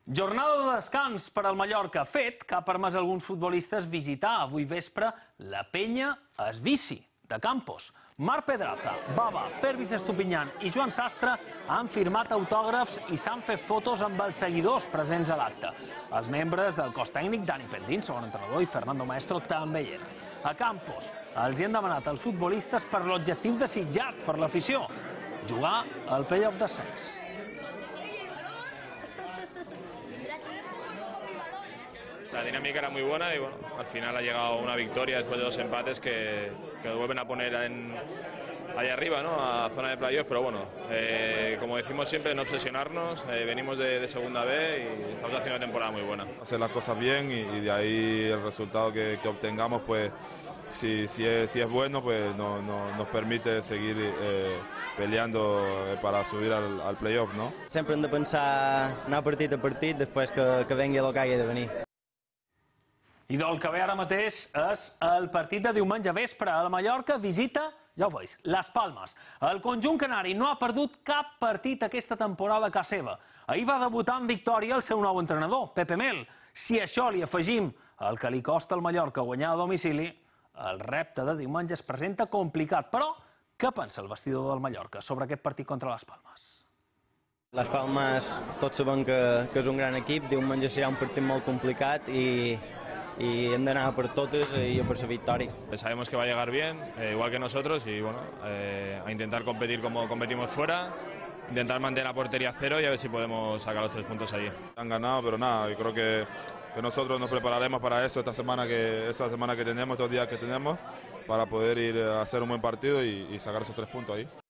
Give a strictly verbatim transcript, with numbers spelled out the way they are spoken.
Jornada de descans per al Mallorca, fet que ha permès a alguns futbolistes visitar avui vespre la penya Esbici de Campos. Marc Pedraza, Baba, Pervis Estupinyan i Joan Sastre han firmat autògrafs i s'han fet fotos amb els seguidors presents a l'acte. Els membres del cos tècnic, Dani Pendín, segon entrenador, i Fernando Maestro també hi eren. A Campos els hi han demanat als futbolistes per l'objectiu desitjat per l'afició, jugar al play-off d'ascens. La dinámica era muy buena y bueno, al final ha llegado una victoria después de dos empates que, que nos vuelven a poner en, ahí arriba, ¿no? A zona de playoff, pero bueno, eh, como decimos siempre, no obsesionarnos, eh, venimos de, de segunda B y estamos haciendo una temporada muy buena. Hacer las cosas bien y, y de ahí el resultado que, que obtengamos, pues si, si, es, si es bueno, pues no, no, nos permite seguir eh, peleando para subir al, al playoff, ¿no? Sempre hem de pensar anar partit a partit després que, que vengui el que hagi de venir. I del que ve ara mateix és el partit de diumenge vespre. El Mallorca visita, ja ho veus, Les Palmes. El conjunt canari no ha perdut cap partit aquesta temporada a casa seva. Ahir va debutar en victòria el seu nou entrenador, Pepe Mel. Si a això li afegim el que li costa al Mallorca guanyar a domicili, el repte de diumenge es presenta complicat. Però què pensa el vestidor del Mallorca sobre aquest partit contra Les Palmes? Les Palmes, tots sabem que, que és un gran equip. Diumenge serà un partit molt complicat i y hem d'anar por totes y por su victoria. Sabemos que va a llegar bien, eh, igual que nosotros, y bueno, eh, a intentar competir como competimos fuera, intentar mantener la portería a cero y a ver si podemos sacar los tres puntos allí. Han ganado, pero nada, yo creo que, que nosotros nos prepararemos para eso esta semana que, esta semana que tenemos, estos días que tenemos, para poder ir a hacer un buen partido y, y sacar esos tres puntos ahí.